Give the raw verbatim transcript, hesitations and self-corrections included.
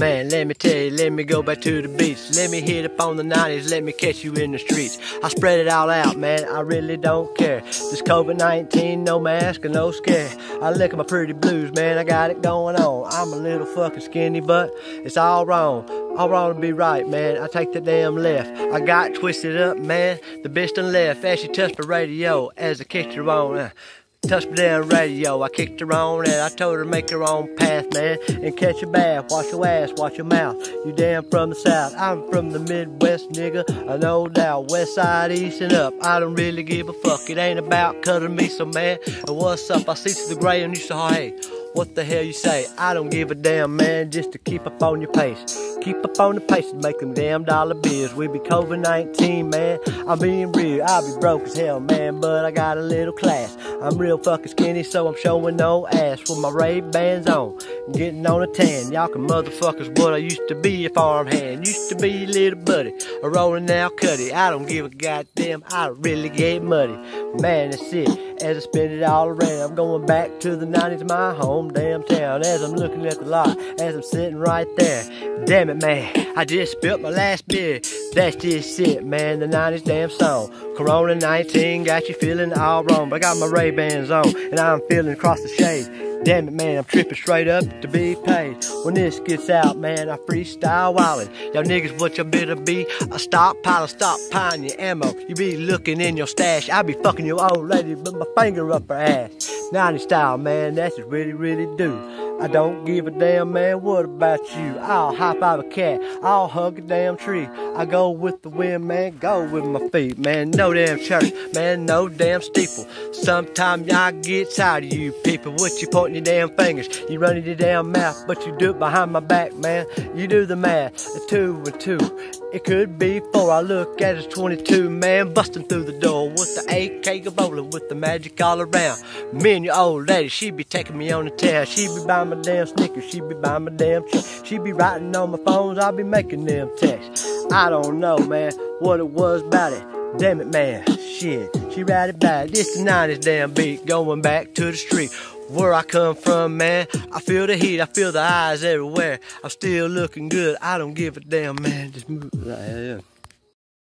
Man, let me tell you, let me go back to the beach. Let me hit up on the nineties, let me catch you in the streets. I spread it all out, man, I really don't care. This COVID nineteen, no mask and no scare. I look at my pretty blues, man, I got it going on. I'm a little fucking skinny, but it's all wrong. All wrong to be right, man, I take the damn left. I got twisted up, man, the best and left. As she touched the radio, as I kicked her on. Uh, Touched me down radio, I kicked her on and I told her to make her own path, man, and catch a bath, wash your ass, wash your mouth. You damn from the south, I'm from the Midwest, nigga, I no doubt. West side, east and up, I don't really give a fuck. It ain't about cutting me, so man, and what's up? I see through the gray and you say, hey, what the hell you say? I don't give a damn, man, just to keep up on your pace. Keep up on the pace and make them damn dollar bills. We be COVID nineteen, man, I'm being real. I'll be broke as hell, man, but I got a little class. I'm real fucking skinny, so I'm showing no ass with my Ray-Bans on, getting on a tan. Y'all can motherfuckers what I used to be, a farmhand. Used to be a little buddy, a rolling now cutty. I don't give a goddamn, I really get muddy. Man, that's it, as I spin it all around. I'm going back to the nineties, my home damn town. As I'm looking at the lot, as I'm sitting right there. Damn it, man, I just spilt my last beer. That's just it, man, the nineties damn song. Corona nineteen got you feeling all wrong, but I got my Ray-Bans on, and I'm feeling across the shade. Damn it, man, I'm tripping straight up to be paid. When this gets out, man, I freestyle wildin'. Y'all niggas, what you better be? A stockpile, stop piling your ammo. You be looking in your stash, I be fucking your old lady with my finger up her ass. nineties style, man, that's just really, really do. I don't give a damn, man, what about you? I'll high five a cat, I'll hug a damn tree. I go with the wind, man, go with my feet, man. No damn church, man, no damn steeple. Sometimes I get tired of you people. What you pointing your damn fingers? You running your damn mouth, but you do it behind my back, man. You do the math, a two and two. It could be four. I look at it, twenty-two, man, busting through the door with the A K rolling with the magic all around. Me and your old lady, she be taking me on the town. She be buying my damn sneakers, she be buying my damn truck. She be writing on my phones, I'll be making them texts. I don't know, man, what it was about it. Damn it, man, shit, she ride it back. This the nineties damn beat, going back to the street. Where I come from, man, I feel the heat, I feel the eyes everywhere. I'm still looking good, I don't give a damn, man. Just move. Yeah, yeah.